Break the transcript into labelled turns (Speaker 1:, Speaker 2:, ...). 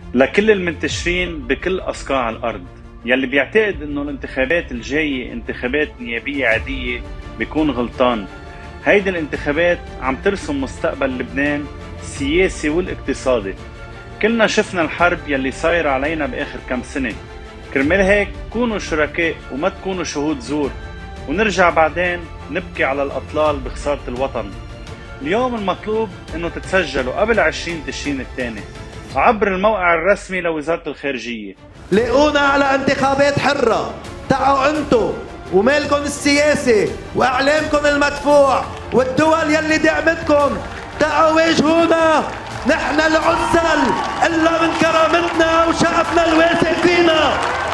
Speaker 1: لكل المنتشرين بكل أصقاع الأرض يلي بيعتقد إنه الانتخابات الجاية انتخابات نيابية عادية بيكون غلطان. هيدي الانتخابات عم ترسم مستقبل لبنان السياسي والاقتصادي. كلنا شفنا الحرب يلي صايرة علينا بآخر كم سنة، كرمال هيك كونوا شركاء وما تكونوا شهود زور، ونرجع بعدين نبكي على الأطلال بخسارة الوطن. اليوم المطلوب إنه تتسجلوا قبل 20 تشرين الثاني عبر الموقع الرسمي لوزارة الخارجية.
Speaker 2: لاقونا على انتخابات حرة، تعوا انتو ومالكم السياسي واعلامكم المدفوع والدول يلي دعمتكم، تعوا واجهونا، نحن العزل الا من كرامتنا وشعبنا الواثق فينا.